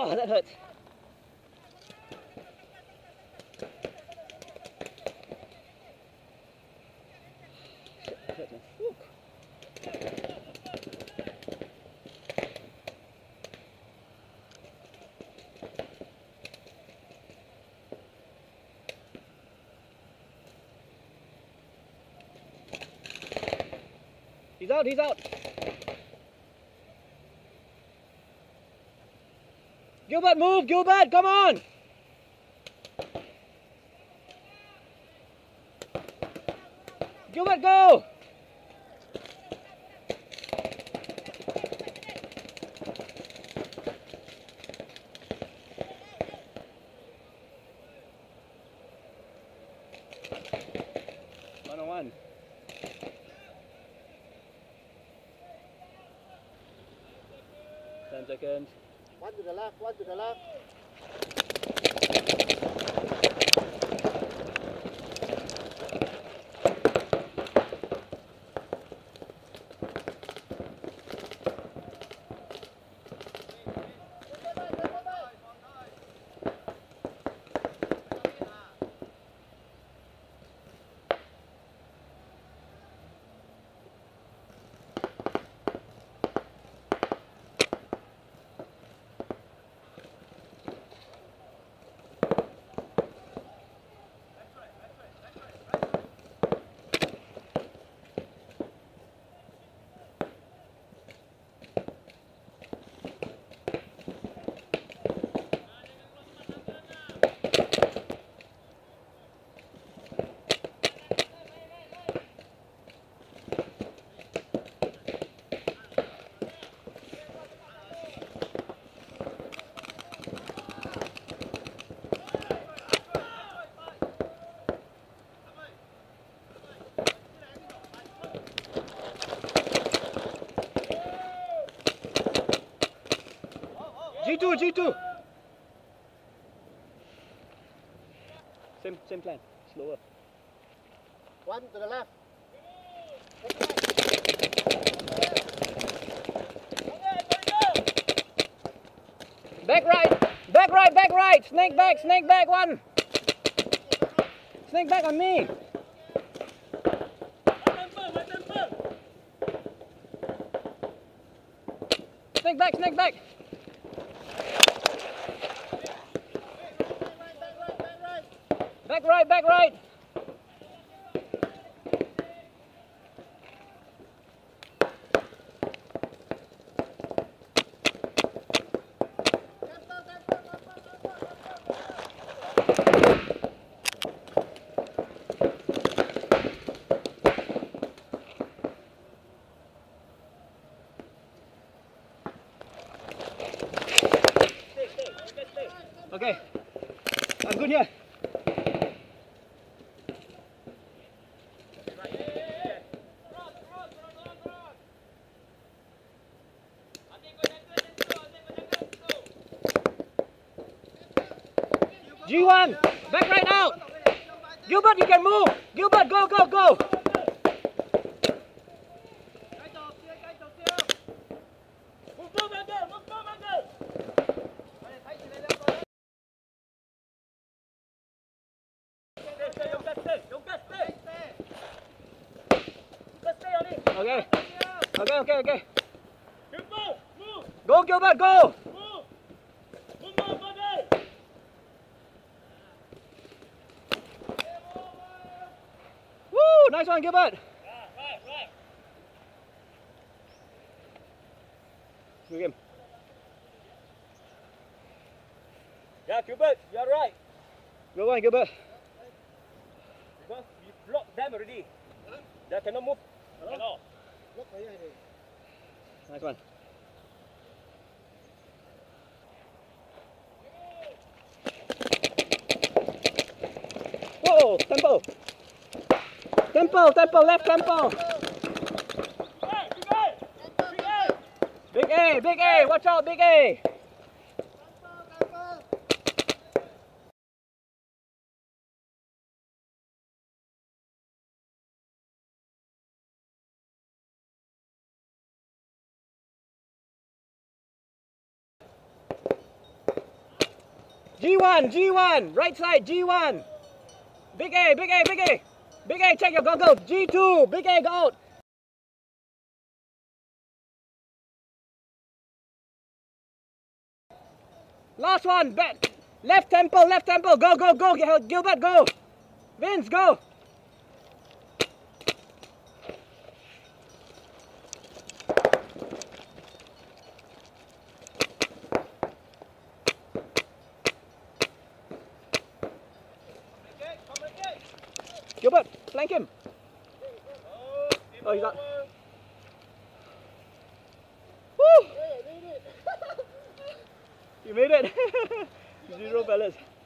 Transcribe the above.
Oh, that hurt. That hurt, man. Woo. He's out, he's out. Gilbert, move, Gilbert, come on. Gilbert, go. One. 10 seconds. One to the left, one to the left. G2, G2. Same plan, slower. One to the left. Back right, snake back one. Snake back on me. Snake back. Back right. Okay, I'm good here. G1, back right out. Gilbert, you can move. Gilbert, go. Okay. Go, Gilbert, go. Woo, nice one, Gilbert. Right. Good game. Yeah, Gilbert, you're right. Good one, Gilbert. Because you blocked them already. They cannot move. Cannot. Nice one. Whoa, tempo, left tempo. Big A, watch out, big A. G1, G1, right side, G1. Big A, big A, big A. Big A, check your goggles. G2, big A, go out. Last one, back. Left temple, go, go, go, Gilbert, go. Vince, go. Gilbert, flank him. Oh, he's not. Woo! You made it. 0 fellas.